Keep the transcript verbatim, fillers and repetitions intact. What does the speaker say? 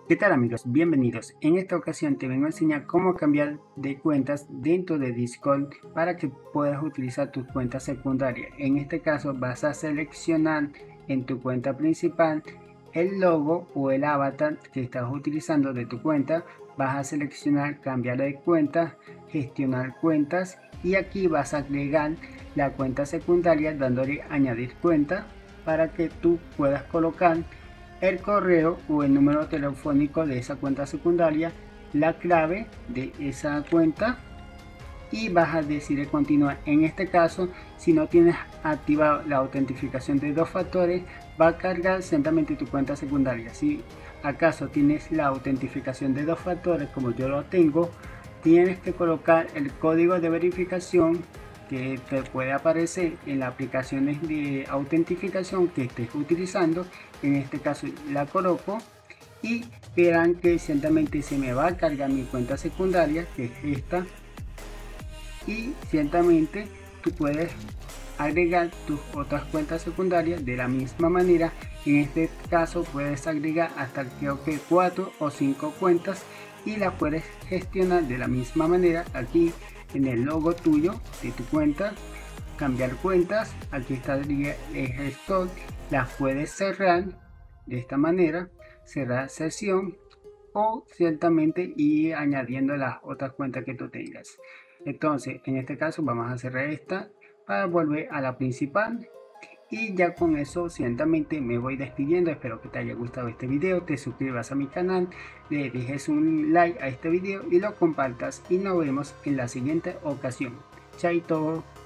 ¿Qué tal amigos? Bienvenidos. En esta ocasión te vengo a enseñar cómo cambiar de cuentas dentro de Discord para que puedas utilizar tu cuenta secundaria. En este caso vas a seleccionar en tu cuenta principal el logo o el avatar que estás utilizando de tu cuenta. Vas a seleccionar cambiar de cuenta, gestionar cuentas y aquí vas a agregar la cuenta secundaria dándole añadir cuenta para que tú puedas colocar el correo o el número telefónico de esa cuenta secundaria, la clave de esa cuenta y vas a decidir continuar. En este caso, si no tienes activado la autentificación de dos factores, va a cargar lentamente tu cuenta secundaria. Si acaso tienes la autentificación de dos factores como yo lo tengo, tienes que colocar el código de verificación que te puede aparecer en las aplicaciones de autentificación que estés utilizando. En este caso la coloco y verán que ciertamente se me va a cargar mi cuenta secundaria, que es esta, y ciertamente tú puedes agregar tus otras cuentas secundarias de la misma manera. En este caso puedes agregar hasta creo que cuatro o cinco cuentas y las puedes gestionar de la misma manera. Aquí en el logo tuyo de tu cuenta, cambiar cuentas, aquí está el gestor, las puedes cerrar de esta manera, cerrar sesión o ciertamente ir añadiendo las otras cuentas que tú tengas. Entonces en este caso vamos a cerrar esta para volver a la principal. Y ya con eso ciertamente me voy despidiendo. Espero que te haya gustado este video, te suscribas a mi canal, le dejes un like a este video y lo compartas, y nos vemos en la siguiente ocasión. Chaito.